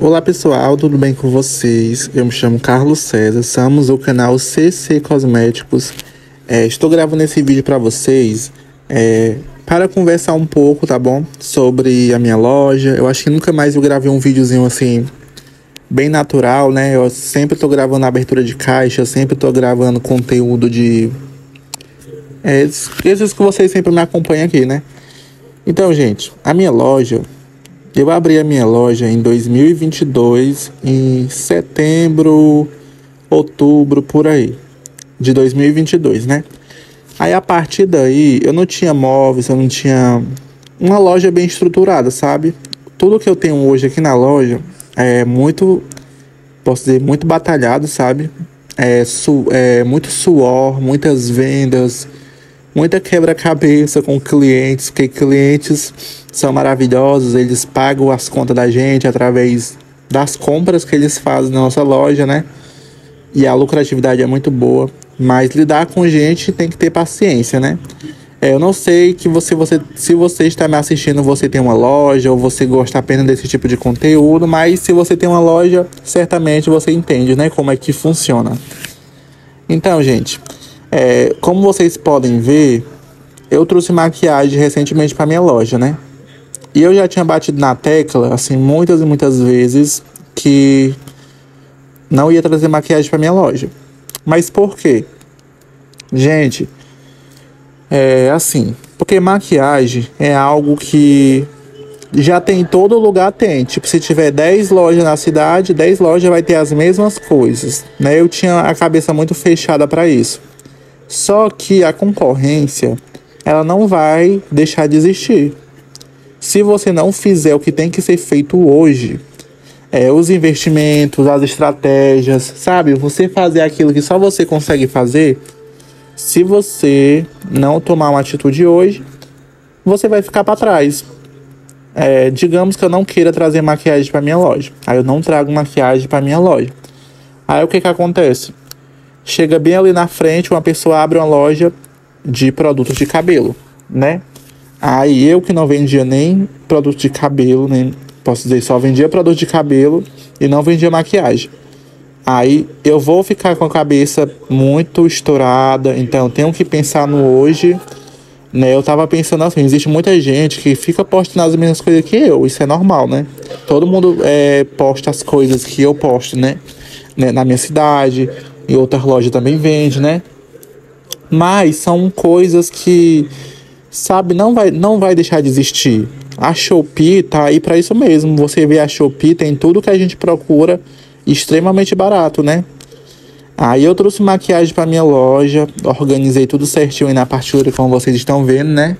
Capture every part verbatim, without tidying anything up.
Olá pessoal, tudo bem com vocês? Eu me chamo Carlos César, somos o canal C C Cosméticos. É, estou gravando esse vídeo para vocês é, para conversar um pouco, tá bom? Sobre a minha loja. Eu acho que nunca mais eu gravei um videozinho assim, bem natural, né? Eu sempre estou gravando a abertura de caixa, sempre estou gravando conteúdo de... É, esses que vocês sempre me acompanham aqui, né? Então, gente, a minha loja... Eu abri a minha loja em dois mil e vinte e dois, em setembro, outubro, por aí, de dois mil e vinte e dois, né? Aí, a partir daí, eu não tinha móveis, eu não tinha uma loja bem estruturada, sabe? Tudo que eu tenho hoje aqui na loja é muito, posso dizer, muito batalhado, sabe? É, su é muito suor, muitas vendas, muita quebra-cabeça com clientes, porque clientes são maravilhosos, eles pagam as contas da gente através das compras que eles fazem na nossa loja, né? E a lucratividade é muito boa, mas lidar com gente tem que ter paciência, né? É, eu não sei que você, você, se você está me assistindo, você tem uma loja ou você gosta apenas desse tipo de conteúdo, mas se você tem uma loja, certamente você entende, né? Como é que funciona. Então, gente... É, como vocês podem ver, eu trouxe maquiagem recentemente para minha loja, né? E eu já tinha batido na tecla, assim, muitas e muitas vezes, que não ia trazer maquiagem para minha loja. Mas por quê? Gente, é assim, porque maquiagem é algo que já tem em todo lugar, tem. Tipo, se tiver dez lojas na cidade, dez lojas vai ter as mesmas coisas, né? Eu tinha a cabeça muito fechada para isso. Só que a concorrência, ela não vai deixar de existir. Se você não fizer o que tem que ser feito hoje, é, os investimentos, as estratégias, sabe? Você fazer aquilo que só você consegue fazer, se você não tomar uma atitude hoje, você vai ficar para trás. É, digamos que eu não queira trazer maquiagem para minha loja. Aí eu não trago maquiagem para minha loja. Aí o que que acontece? Chega bem ali na frente, uma pessoa abre uma loja de produtos de cabelo, né? Aí eu que não vendia nem produto de cabelo, nem posso dizer, só vendia produto de cabelo e não vendia maquiagem. Aí eu vou ficar com a cabeça muito estourada, então eu tenho que pensar no hoje, né? Eu tava pensando assim, existe muita gente que fica postando as mesmas coisas que eu, isso é normal, né? Todo mundo é, posta as coisas que eu posto, né? né? Na minha cidade... E outras lojas também vende, né? Mas são coisas que, sabe, não vai, não vai deixar de existir. A Shopee tá aí para isso mesmo. Você vê a Shopee, tem tudo que a gente procura extremamente barato, né? Aí eu trouxe maquiagem para minha loja, organizei tudo certinho aí na partilha, como vocês estão vendo, né?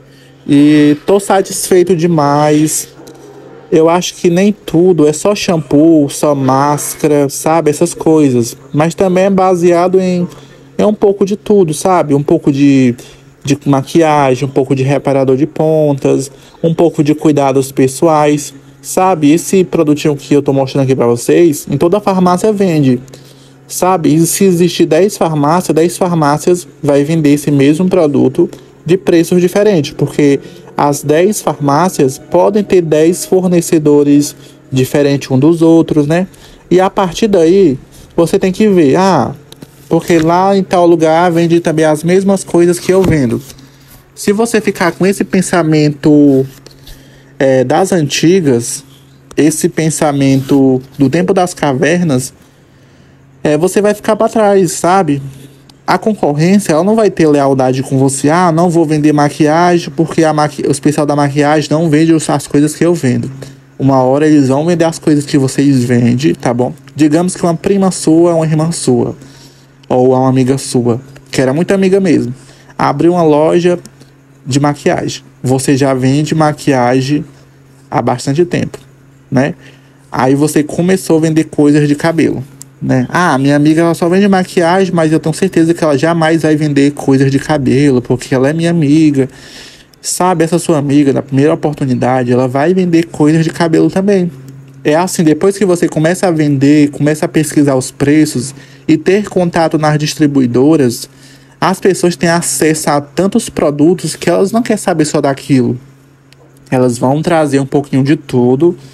E tô satisfeito demais. Eu acho que nem tudo é só shampoo, só máscara, sabe? Essas coisas. Mas também é baseado em, em um pouco de tudo, sabe? Um pouco de, de maquiagem, um pouco de reparador de pontas, um pouco de cuidados pessoais, sabe? Esse produtinho que eu tô mostrando aqui pra vocês, em toda farmácia vende, sabe? E se existir dez farmácias, dez farmácias vai vender esse mesmo produto de preços diferentes, porque as dez farmácias podem ter dez fornecedores diferentes um dos outros, né? E a partir daí, você tem que ver, ah, porque lá em tal lugar vende também as mesmas coisas que eu vendo. Se você ficar com esse pensamento é, das antigas, esse pensamento do tempo das cavernas, é, você vai ficar para trás, sabe? A concorrência, ela não vai ter lealdade com você. Ah, não vou vender maquiagem porque a maqui... o especial da maquiagem não vende as coisas que eu vendo. Uma hora eles vão vender as coisas que vocês vendem, tá bom? Digamos que uma prima sua é uma irmã sua. Ou uma amiga sua, que era muito amiga mesmo. Abriu uma loja de maquiagem. Você já vende maquiagem há bastante tempo, né? Aí você começou a vender coisas de cabelo. Né? Ah, minha amiga ela só vende maquiagem, mas eu tenho certeza que ela jamais vai vender coisas de cabelo, porque ela é minha amiga. Sabe, essa sua amiga, na primeira oportunidade, ela vai vender coisas de cabelo também. É assim, depois que você começa a vender, começa a pesquisar os preços e ter contato nas distribuidoras, as pessoas têm acesso a tantos produtos que elas não querem saber só daquilo. Elas vão trazer um pouquinho de tudo.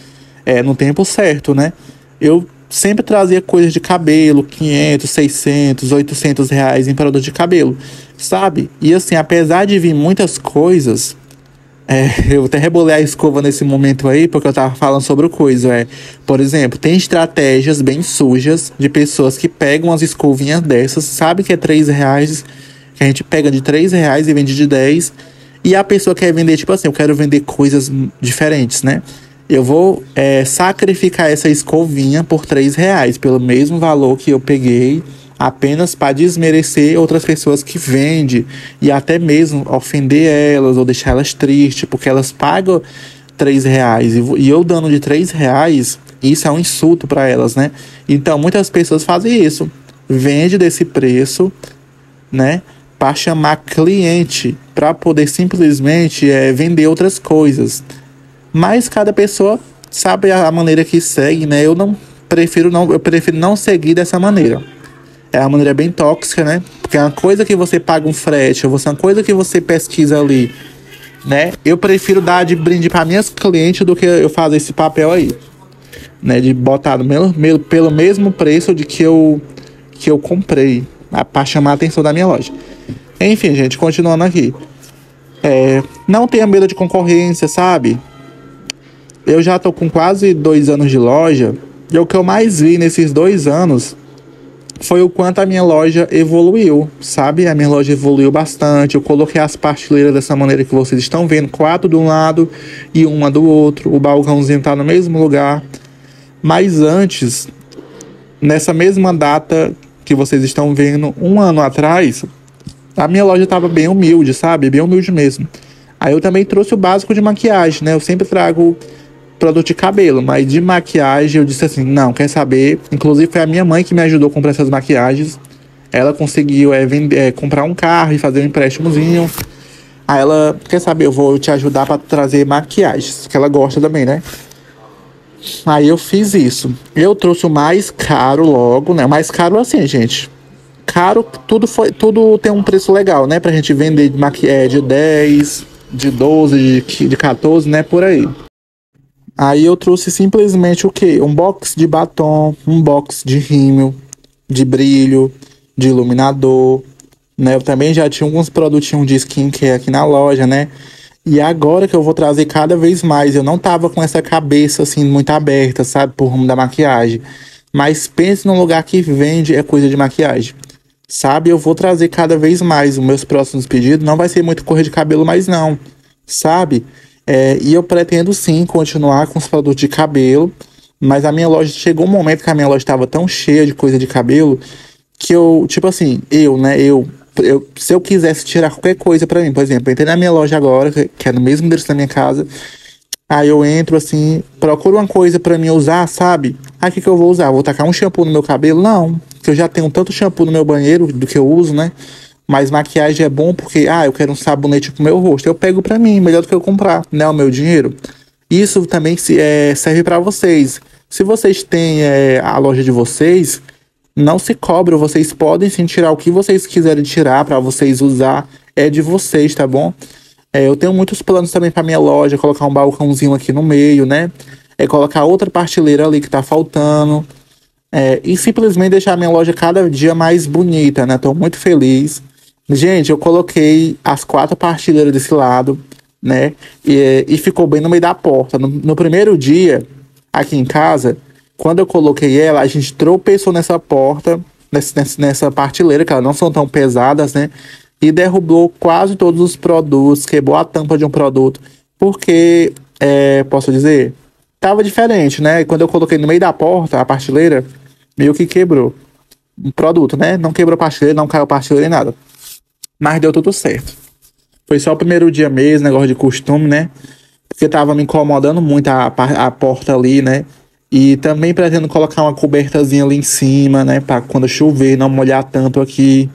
é, no tempo certo, né? Eu sempre trazia coisas de cabelo, quinhentos, seiscentos, oitocentos reais em produto de cabelo, sabe? E assim, apesar de vir muitas coisas, é, eu até rebolei a escova nesse momento aí, porque eu tava falando sobre o coisa, é, por exemplo, tem estratégias bem sujas de pessoas que pegam as escovinhas dessas, sabe que é três reais, que a gente pega de três reais e vende de dez, e a pessoa quer vender, tipo assim, eu quero vender coisas diferentes, né? Eu vou é, sacrificar essa escovinha por três reais, pelo mesmo valor que eu peguei, apenas para desmerecer outras pessoas que vendem e até mesmo ofender elas ou deixar elas tristes, porque elas pagam três reais e, e eu dando de três reais, isso é um insulto para elas, né? Então muitas pessoas fazem isso, vende desse preço, né? Para chamar cliente, para poder simplesmente é, vender outras coisas. Mas cada pessoa sabe a maneira que segue, né? Eu não prefiro não, eu prefiro não seguir dessa maneira. É uma maneira bem tóxica, né? Porque é uma coisa que você paga um frete, ou você é uma coisa que você pesquisa ali, né? Eu prefiro dar de brinde para minhas clientes do que eu fazer esse papel aí, né? De botar no meu, meu, pelo mesmo preço de que eu que eu comprei, para chamar a atenção da minha loja. Enfim, gente, continuando aqui. É, não tenha medo de concorrência, sabe? Eu já tô com quase dois anos de loja, e o que eu mais vi nesses dois anos foi o quanto a minha loja evoluiu, sabe? A minha loja evoluiu bastante. Eu coloquei as prateleiras dessa maneira que vocês estão vendo, quatro de um lado e uma do outro. O balcãozinho tá no mesmo lugar. Mas antes, nessa mesma data que vocês estão vendo, um ano atrás, a minha loja tava bem humilde, sabe? Bem humilde mesmo. Aí eu também trouxe o básico de maquiagem, né? Eu sempre trago produto de cabelo, mas de maquiagem eu disse assim, não, quer saber? Inclusive foi a minha mãe que me ajudou a comprar essas maquiagens. Ela conseguiu é, vender, é, comprar um carro e fazer um empréstimozinho. Aí ela, quer saber, eu vou te ajudar para trazer maquiagens, que ela gosta também, né? Aí eu fiz isso. Eu trouxe o mais caro logo, né? O mais caro assim, gente. Caro, tudo, foi, tudo tem um preço legal, né? Pra gente vender de, maqui é, de dez, de doze, de, de quatorze, né? Por aí. Aí eu trouxe simplesmente o quê? Um box de batom, um box de rímel, de brilho, de iluminador, né? Eu também já tinha alguns produtinhos de skincare aqui na loja, né? E agora que eu vou trazer cada vez mais, eu não tava com essa cabeça assim muito aberta, sabe? Por rumo da maquiagem. Mas pense num lugar que vende é coisa de maquiagem. Sabe? Eu vou trazer cada vez mais. Os meus próximos pedidos não vai ser muito cor de cabelo mais não, sabe? É, e eu pretendo sim continuar com os produtos de cabelo, mas a minha loja, chegou um momento que a minha loja estava tão cheia de coisa de cabelo, que eu, tipo assim, eu, né, eu, eu se eu quisesse tirar qualquer coisa pra mim, por exemplo, eu entrei na minha loja agora, que é no mesmo endereço da minha casa, aí eu entro assim, procuro uma coisa pra mim usar, sabe? Aí o que que eu vou usar? Vou tacar um shampoo no meu cabelo? Não, porque eu já tenho tanto shampoo no meu banheiro do que eu uso, né? Mas maquiagem é bom porque, ah, eu quero um sabonete pro meu rosto. Eu pego pra mim, melhor do que eu comprar, né? O meu dinheiro. Isso também se, é, serve pra vocês. Se vocês têm é, a loja de vocês, não se cobram. Vocês podem sim tirar o que vocês quiserem tirar pra vocês usar. É de vocês, tá bom? É, eu tenho muitos planos também pra minha loja. Colocar um balcãozinho aqui no meio, né? É colocar outra prateleira ali que tá faltando. É, e simplesmente deixar a minha loja cada dia mais bonita, né? Tô muito feliz. Gente, eu coloquei as quatro partilheiras desse lado, né? E, e ficou bem no meio da porta. No, no primeiro dia, aqui em casa, quando eu coloquei ela, a gente tropeçou nessa porta, nessa, nessa partilheira, que elas não são tão pesadas, né? E derrubou quase todos os produtos, quebrou a tampa de um produto. Porque, é, posso dizer, tava diferente, né? E quando eu coloquei no meio da porta, a partilheira, meio que quebrou um produto, né? Não quebrou a partilheira, não caiu a partilheira nem nada. Mas deu tudo certo. Foi só o primeiro dia mesmo, negócio de costume, né? Porque tava me incomodando muito a, a porta ali, né? E também pretendo colocar uma cobertazinha ali em cima, né? Pra quando chover não molhar tanto aqui.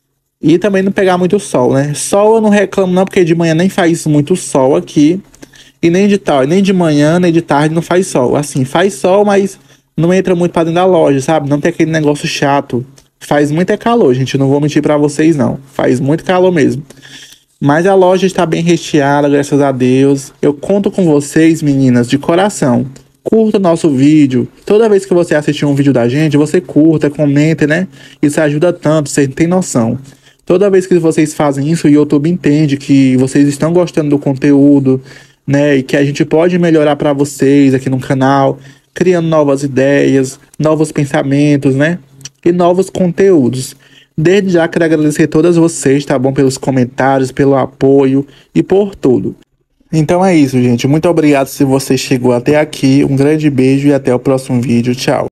E também não pegar muito sol, né? Sol eu não reclamo não, porque de manhã nem faz muito sol aqui. E nem de tarde, nem de manhã, nem de tarde não faz sol. Assim, faz sol, mas não entra muito pra dentro da loja, sabe? Não tem aquele negócio chato. Faz muito é calor, gente. Não vou mentir pra vocês, não. Faz muito calor mesmo. Mas a loja está bem recheada, graças a Deus. Eu conto com vocês, meninas, de coração. Curta nosso vídeo. Toda vez que você assistir um vídeo da gente, você curta, comenta, né? Isso ajuda tanto, você tem noção. Toda vez que vocês fazem isso, o YouTube entende que vocês estão gostando do conteúdo, né? E que a gente pode melhorar para vocês aqui no canal, criando novas ideias, novos pensamentos, né? E novos conteúdos. Desde já quero agradecer a todas vocês, tá bom? Pelos comentários, pelo apoio e por tudo. Então é isso, gente. Muito obrigado se você chegou até aqui. Um grande beijo e até o próximo vídeo. Tchau.